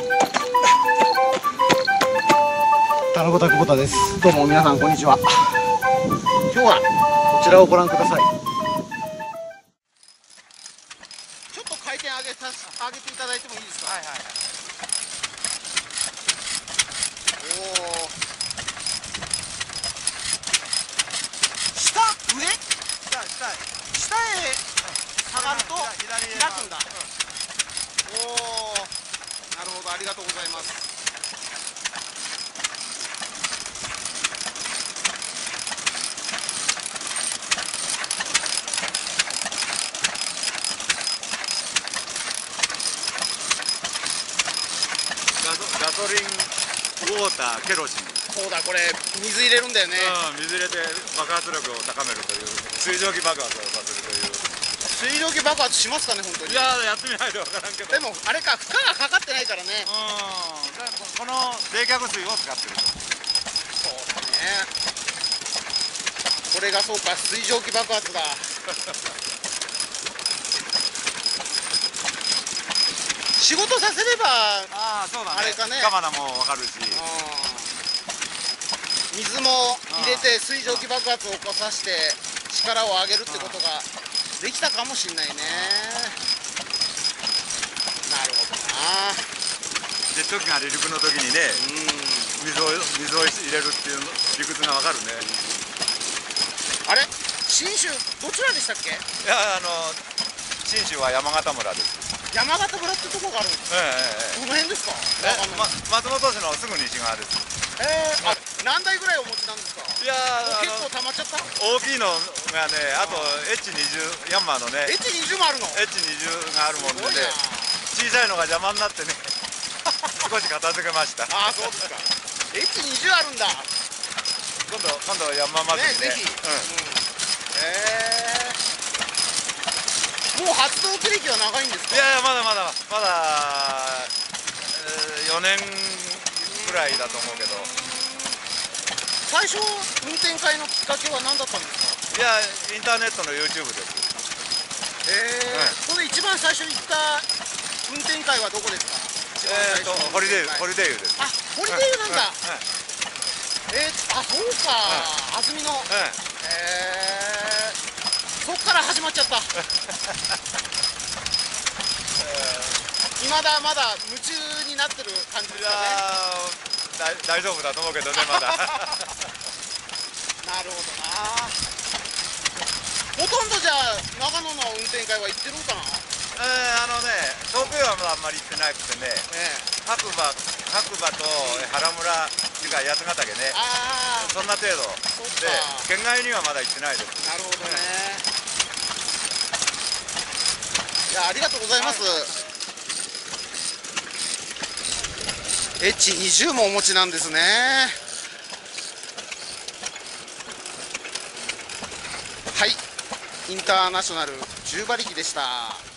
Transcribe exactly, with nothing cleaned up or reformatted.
田中拓太です。どうも皆さんこんにちは。今日はこちらをご覧ください。ちょっと回転上げさ上げていただいてもいいですか。はいはいはい。おお。下上？下下下へ下がると開くんだ。おお。なるほど、ありがとうございます。 ガソリン、ウォーター、ケロシン。 そうだ、これ水入れるんだよね。 うん、水入れて爆発力を高めるという、水蒸気爆発をさせるという。 水蒸気爆発しますかね、本当に。 いやー、やってみないとわからんけど。 でもあれか、負荷がかかってないからね。 うん、この冷却水を使ってると。 そうだね。これがそうか、水蒸気爆発だ。仕事させれば、 ああ、そうだね。 あれかね。 ガマナもわかるし。 水も入れて水蒸気爆発を起こさせて力を上げるってことができたかもしれないね。なるほどな。 ジェット機が離陸の時にね、水を水を入れるっていう理屈がわかるね。 あれ、信州どちらでしたっけ？ いや、あの信州は山形村です。 山形村ってとこがあるんですか？ええ、この辺ですか？ ま、松本市のすぐ西側です。 ええ、あ、何台ぐらいお持ちなんですか？ いやー、 結構溜まっちゃった？ 大きいのがね、あと エイチにじゅう ヤンマーのね、 エイチにじゅう もあるの？ エイチにじゅう があるもんでね、小さいのが邪魔になってね少し片付けました。 ああ、そうですか。エイチにじゅう あるんだ。 今度今度ヤンマー祭りね。 ね、ぜひ。へえ。もう活動歴は長いんですか？ いやいや、まだまだまだよねんぐらいだと思うけど。 最初運転会のきっかけは何だったんですか？ いや、インターネットの ユーチューブ です。 へえ。それ一番最初に行った運転会はどこですか？ えっとホリデーホリデーユです。 あ、ホリデーユなんだ。えー、あ、そうか。安曇野。へえ。そっから始まっちゃった。いまだまだ夢中になってる感じですかね。 大丈夫だと思うけどね、まだ。 なるほどな。ほとんどじゃあ長野の運転会は行ってるんかな？ えー、あのね、遠くへはあんまり行ってなくてね、白馬白馬と原村っていうか八ヶ岳ね、あ、そんな程度で、県外にはまだ行ってないです。 なるほどね。いや、ありがとうございます。エイチにじゅう もお持ちなんですね。はい、インターナショナルじゅう馬力でした。